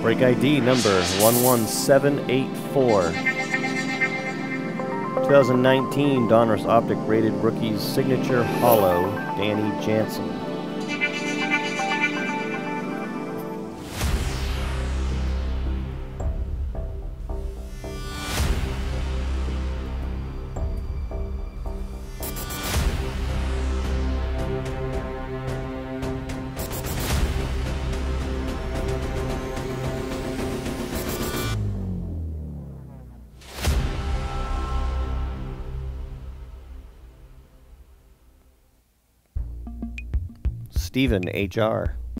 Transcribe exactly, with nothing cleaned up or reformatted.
Break I D number one one seven eight four. twenty nineteen Donruss Optic rated rookies signature Holo, Danny Jansen. Stephen H R